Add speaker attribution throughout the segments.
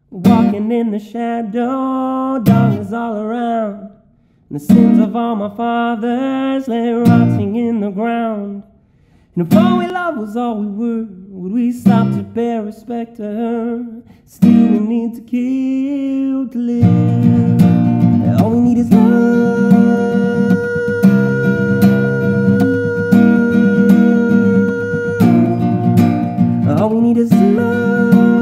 Speaker 1: Walking in the shadow, darkness all around. And the sins of all my fathers lay rotting in the ground. And if all we loved was all we were, would we stop to pay respect to her? Still we need to kill to live. All we need is love. All we need is love.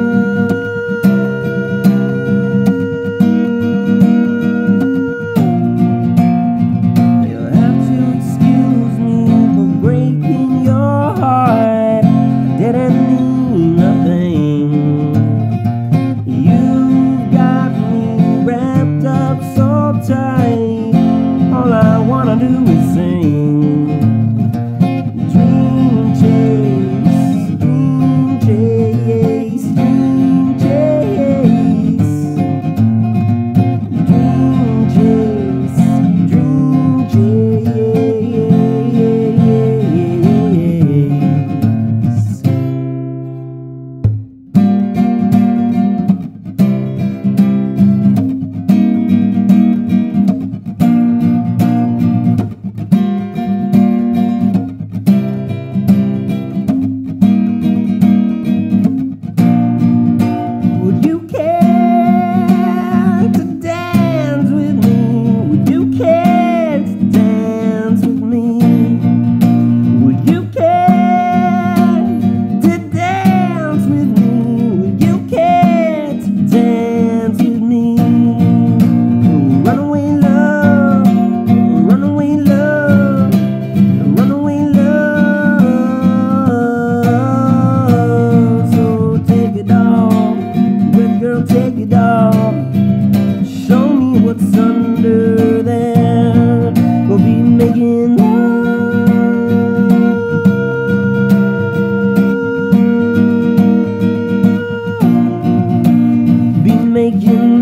Speaker 1: All I wanna do is sing. Dream chase, dream chase, dream chase, dream chase, dream take it all. Show me what's under there. We'll be making love. Be making